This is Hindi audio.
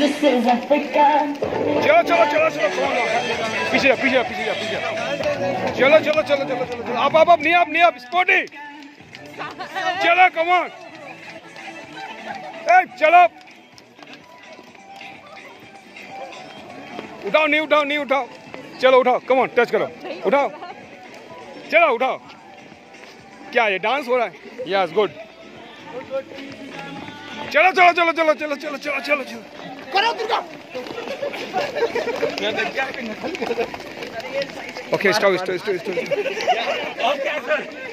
This is Africa. चलो चलो चलो चलो पीछे जा पीछे जा पीछे जा पीछे चलो चलो चलो चलो चलो चलो आप नहीं आप स्पोर्टी चलो कम ऑन ए चलो उठाओ नहीं उठाओ चलो उठाओ कम ऑन टच करो उठाओ चलो उठाओ क्या ये डांस हो रहा है यस गुड चलो चलो चलो चलो चलो चलो चलो चलो चलो करो दुर्गा ओके स्टॉप